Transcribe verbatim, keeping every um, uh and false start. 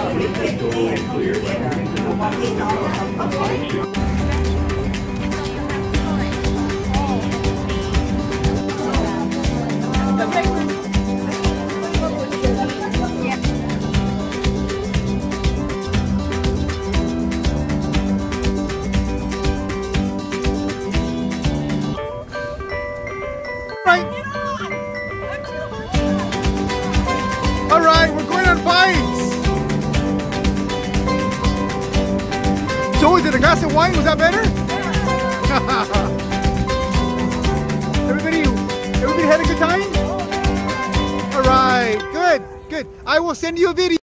All right, we're going on bikes. So is it a glass of wine? Was that better? everybody, everybody had a good time? All right, good, good. I will send you a video.